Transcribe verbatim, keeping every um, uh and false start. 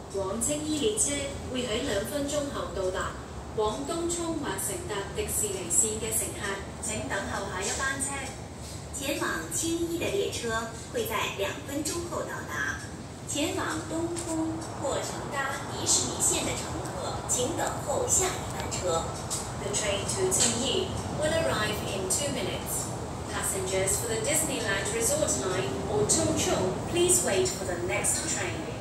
往青衣列車會喺兩分鐘後到達。往東涌或乘搭迪士尼線嘅乘客，請等候下一班車。 前往青衣的列車會在兩分鐘後到達。前往東涌或乘搭迪士尼線的乘客，請等候下一班車。 The train to Qingyi will arrive in two minutes. Passengers for the Disneyland Resort line or Chongqing, please wait for the next train.